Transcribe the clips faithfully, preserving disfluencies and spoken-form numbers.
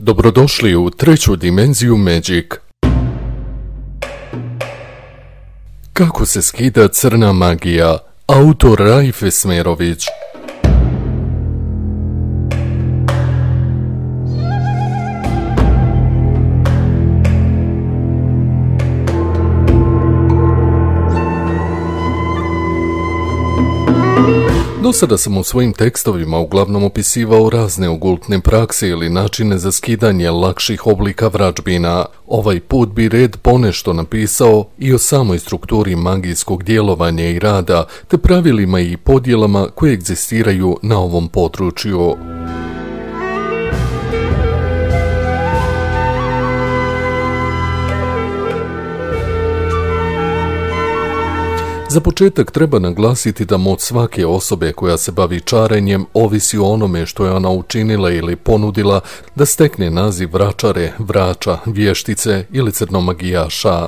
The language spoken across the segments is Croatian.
Dobrodošli u treću dimenziju Magic. Kako se skida crna magija? Autor Raif Esmerović. Do sada sam u svojim tekstovima uglavnom opisivao razne okultne prakse ili načine za skidanje lakših oblika vražbina. Ovaj put bi red ponešto napisao i o samoj strukturi magijskog djelovanja i rada, te pravilima i podjelama koje egzistiraju na ovom području. Za početak treba naglasiti da moć svake osobe koja se bavi čarenjem ovisi o onome što je ona učinila ili ponudila da stekne naziv vračare, vrača, vještice ili crnomagijaša.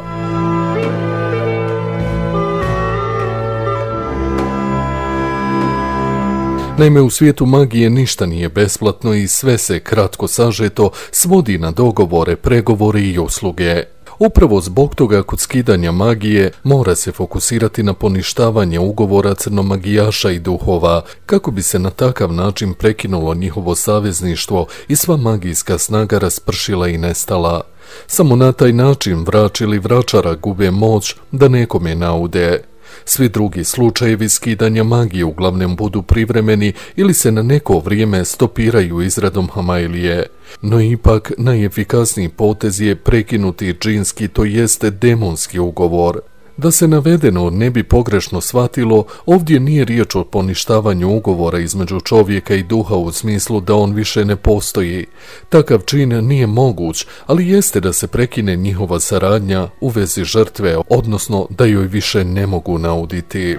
Naime, u svijetu magije ništa nije besplatno i sve se, kratko sažeto, svodi na dogovore, pregovore i usluge. Upravo zbog toga kod skidanja magije mora se fokusirati na poništavanje ugovora crnomagijaša i duhova, kako bi se na takav način prekinulo njihovo savezništvo i sva magijska snaga raspršila i nestala. Samo na taj način vrač ili vračara gube moć da nekome naude. Svi drugi slučajevi skidanja magije uglavnom budu privremeni ili se na neko vrijeme stopiraju izradom hamailije. No ipak najefikasniji potez je prekinuti džinski, to jeste demonski ugovor. Da se navedeno ne bi pogrešno shvatilo, ovdje nije riječ o poništavanju ugovora između čovjeka i duha u smislu da on više ne postoji. Takav čin nije moguć, ali jeste da se prekine njihova saradnja u vezi žrtve, odnosno da joj više ne mogu nauditi.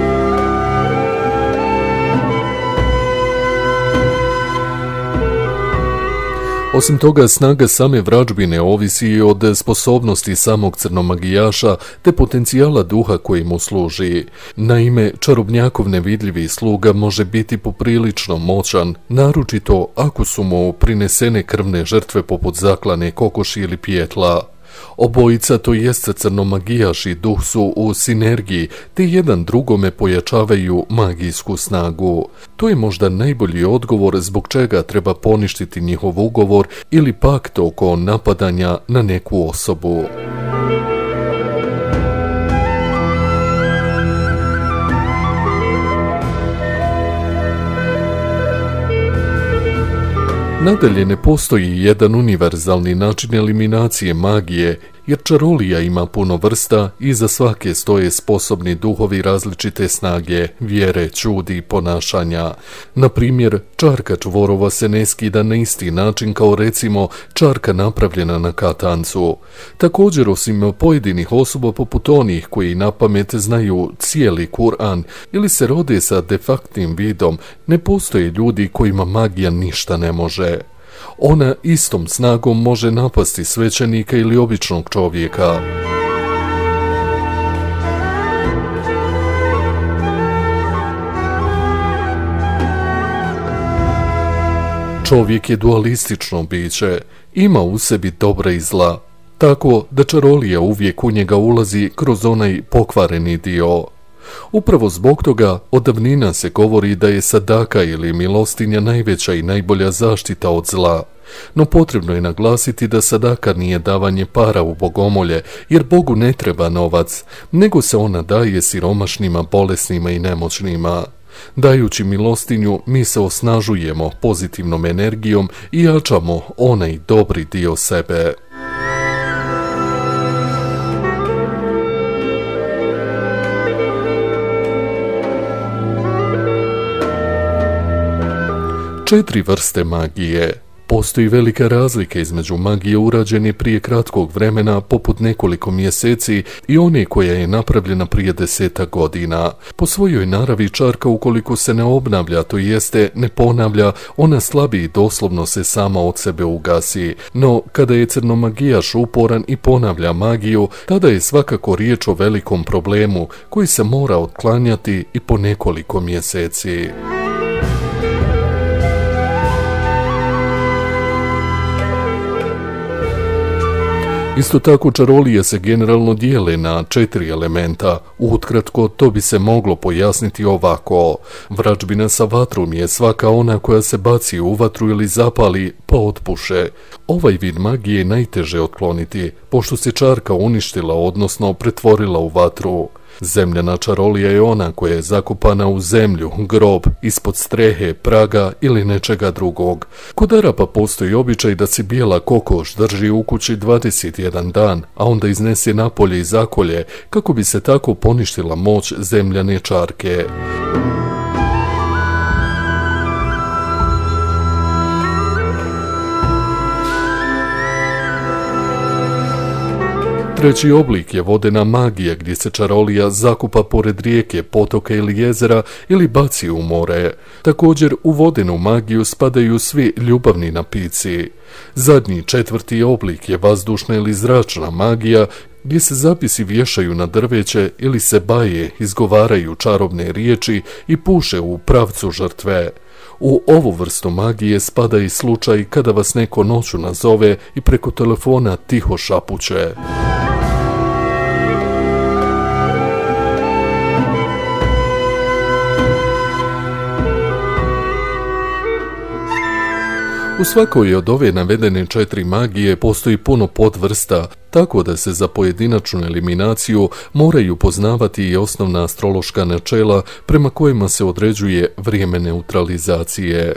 Osim toga, snaga same vražbine ovisi i od sposobnosti samog crnomagijaša te potencijala duha koji mu služi. Naime, čarobnjakov nevidljivi sluga može biti poprilično moćan, naročito ako su mu prinesene krvne žrtve poput zaklane kokoši ili pijetla. Obojica, to jest crnomagijaš i duh, su u sinergiji, te jedan drugome pojačavaju magijsku snagu. To je možda najbolji odgovor zbog čega treba poništiti njihov ugovor ili pakt oko napadanja na neku osobu. Nadalje, ne postoji jedan univerzalni način eliminacije magije, jer čarolija ima puno vrsta i za svake stoje sposobni duhovi različite snage, vjere, čudi i ponašanja. Na primjer, čarka čvorova se ne skida na isti način kao recimo čarka napravljena na katancu. Također, osim pojedinih osoba poput onih koji na pamet znaju cijeli Kur'an ili se rode sa defaktnim vidom, ne postoje ljudi kojima magija ništa ne može. Ona istom snagom može napasti svećenika ili običnog čovjeka. Čovjek je dualistično biće, ima u sebi dobra i zla, tako da čarolija uvijek u njega ulazi kroz onaj pokvareni dio. Upravo zbog toga od davnina se govori da je sadaka ili milostinja najveća i najbolja zaštita od zla. No potrebno je naglasiti da sadaka nije davanje para u bogomolje, jer Bogu ne treba novac, nego se ona daje siromašnima, bolesnima i nemoćnima. Dajući milostinju, mi se osnažujemo pozitivnom energijom i jačamo onaj dobri dio sebe. Četiri vrste magije. Postoji velika razlika između magije urađene prije kratkog vremena, poput nekoliko mjeseci, i one koja je napravljena prije desetak godina. Po svojoj naravi čarka, ukoliko se ne obnavlja, to jeste ne ponavlja, ona slabi i doslovno se sama od sebe ugasi. No, kada je crnomagijaš uporan i ponavlja magiju, tada je svakako riječ o velikom problemu koji se mora otklanjati i po nekoliko mjeseci. Isto tako čarolije se generalno dijele na četiri elementa. Ukratko, to bi se moglo pojasniti ovako. Vračbina sa vatrom je svaka ona koja se baci u vatru ili zapali pa otpuše. Ovaj vid magije je najteže otkloniti, pošto se čarka uništila, odnosno pretvorila u vatru. Zemljana čarolija je ona koja je zakopana u zemlju, grob, ispod strehe, praga ili nečega drugog. Kod Arapa postoji običaj da se bijela kokoš drži u kući dvadeset jedan dan, a onda iznese napolje i zakolje, kako bi se tako poništila moć zemljane čarke. Treći oblik je vodena magija gdje se čarolija zakupa pored rijeke, potoka ili jezera ili baci u more. Također u vodenu magiju spadaju svi ljubavni napici. Zadnji četvrti oblik je vazdušna ili zračna magija gdje se zapisi vješaju na drveće ili se baje, izgovaraju čarobne riječi i puše u pravcu žrtve. U ovu vrstu magije spada i slučaj kada vas neko noću nazove i preko telefona tiho šapuće. U svakoj od ove navedene četiri magije postoji puno podvrsta, tako da se za pojedinačnu eliminaciju moraju poznavati i osnovna astrološka načela prema kojima se određuje vrijeme neutralizacije.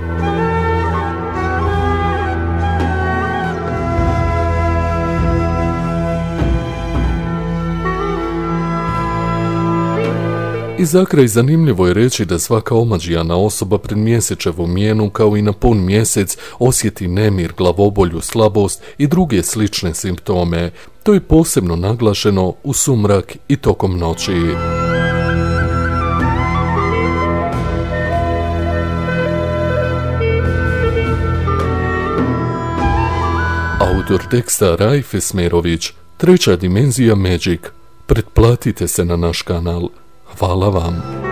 I za kraj zanimljivo je reći da svaka omađijana osoba pred mjesečevu mijenu kao i na pun mjesec osjeti nemir, glavobolju, slabost i druge slične simptome. To je posebno naglašeno u sumrak i tokom noći. Autor teksta Raif Esmerović, Treća dimenzija Magic. Pretplatite se na naš kanal. Hvala vam.